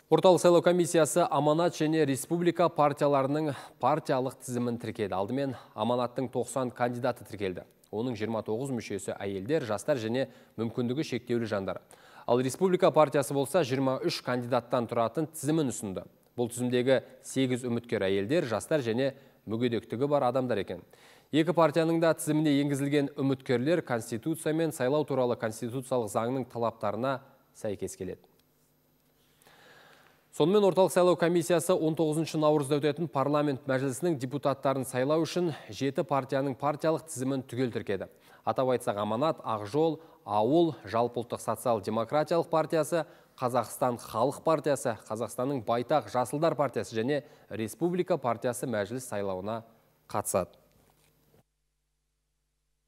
Орталық сайлау комиссиясы Аманат және республика партияларының партиялық тізімін тіркеді. Алдымен Аманаттың 90 кандидаты тіркелді. Оның 29 мүшесі әйелдер, жастар және мүмкіндігі шектеулі жандар. Ал республика партиясы болса 23 кандидаттан тұратын тізімін ұсынды. Бұл тізімдегі 8 үміткер әйелдер, жастар және мүгедектігі бар адамдар екен. Екі партияның да тізіміне енгізілген үміткерлер конституция мен сайлау туралы конституциялық заңның талаптарына сәйкес келеді. Сонымен орталық сайлау комиссиясы 19 наурызда өтетін парламент мәжілісінің депутаттарын сайлау үшін 7 партияның партиялық тізімін түгел тіркеді. Атап айтсақ, Аманат, Ақжол, Ауыл, Жалпыұлттық социал-демократиялық партиясы, Қазақстан халық партиясы, Қазақстанның байтақ жасылдар партиясы және республика партиясы мәжіліс сайлауына қатысады.